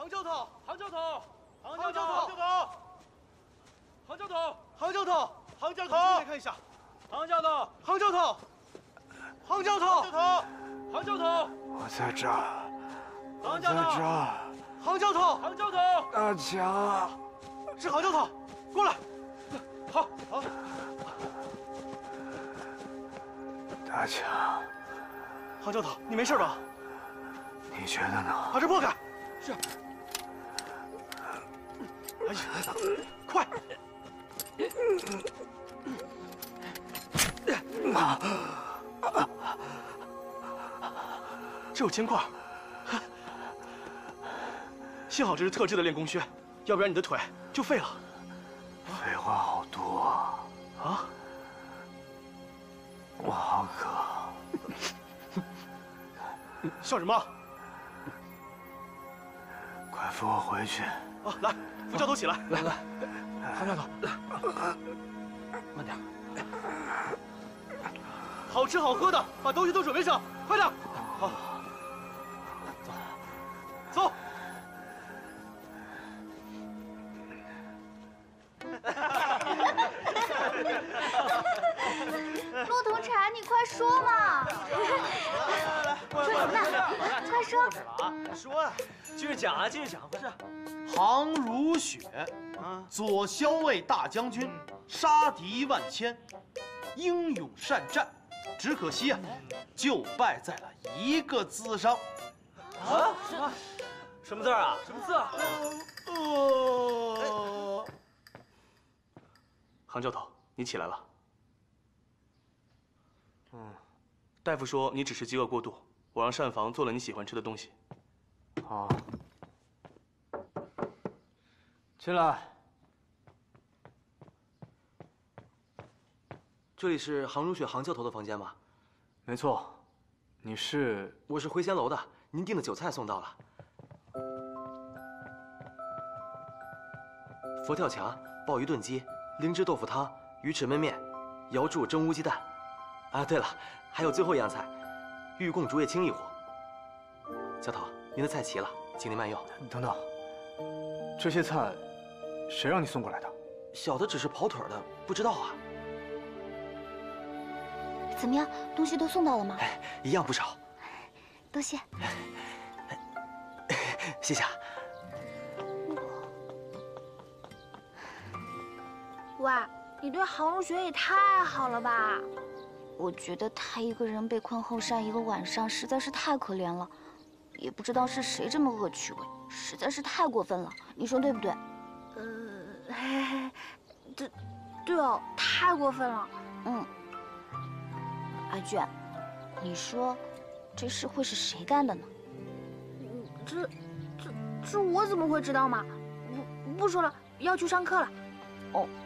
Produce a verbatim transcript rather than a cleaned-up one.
杭教头，杭教头，杭教头，杭教头，杭教头，杭教头，来看一下，杭教头，杭教头，杭教头，杭教头， 我在这儿， 杭教头， 在这儿， 杭教头，杭教头， 大强， 是杭教头，过来，好，好， 大强， 杭教头，你没事吧？ 你觉得呢？ 把这拨开。是。哎呀，快！这有铅块，幸好这是特制的练功靴，要不然你的腿就废了。 废话好多啊！ 啊！ 我好渴。 笑什么？ 快扶我回去！ 啊，来，扶教头起来， 来来，韩教头，慢点。 好吃好喝的，把东西都准备上，快点！好，走，走。 骆驼蝉，你快说嘛！说什么呢？快说！ 说啊， 接着讲啊，接着讲，不是。 杭如雪，啊，左骁卫大将军，杀敌万千，英勇善战，只可惜啊，就败在了一个字上。 啊？什么字啊？什么字啊？ 呃，杭教头，你起来了。嗯，大夫说你只是饥饿过度，我让膳房做了你喜欢吃的东西。 好，进来。 这里是杭如雪杭教头的房间吗？ 没错，你是？ 我是回仙楼的，您订的酒菜送到了。佛跳墙、鲍鱼炖鸡、灵芝豆腐汤、鱼翅焖面、瑶柱蒸乌鸡蛋。啊，对了，还有最后一样菜，玉贡竹叶青一壶。教头，您的菜齐了，请您慢用。 等等，这些菜谁让你送过来的？ 小的只是跑腿的，不知道啊。 怎么样，东西都送到了吗？ 哎，一样不少。 多谢。 谢谢啊。 哇，你对杭如雪也太好了吧！我觉得她一个人被困后山一个晚上，实在是太可怜了。也不知道是谁这么恶趣味，实在是太过分了。你说对不对？呃，嘿嘿，对，对哦，太过分了。嗯。阿娟，你说这事会是谁干的呢？这、这、这我怎么会知道嘛？不不说了，要去上课了。哦。